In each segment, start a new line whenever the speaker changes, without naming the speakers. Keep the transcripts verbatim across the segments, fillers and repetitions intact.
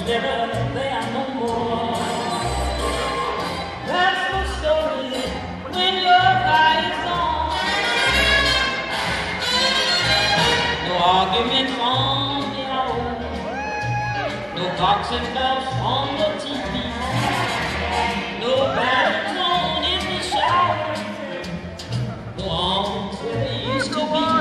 is never there no more. That's the story when your light is on. No arguments on the hour, no boxing gloves on the T V, no baritone in the shower, no arms where they used to be.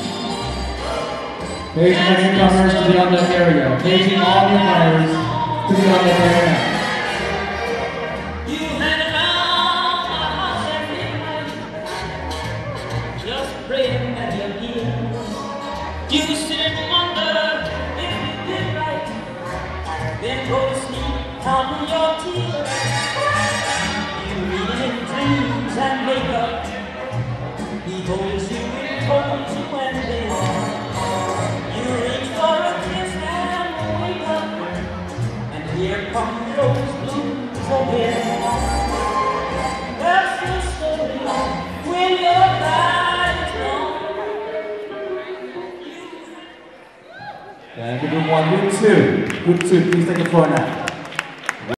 Paging our newcomers to the on-deck area. Paging all newcomers to the on-deck area.
You hang around my house every night, just praying that you're here. You sit and wonder if you did right, then go to sleep counting your tears. You read in dreams and make up. He holds you and holds you and then you reach for a kiss and wake up, and here come those blues again. That's the story when your light is gone.
And group one, group two. Group two, please take the floor now.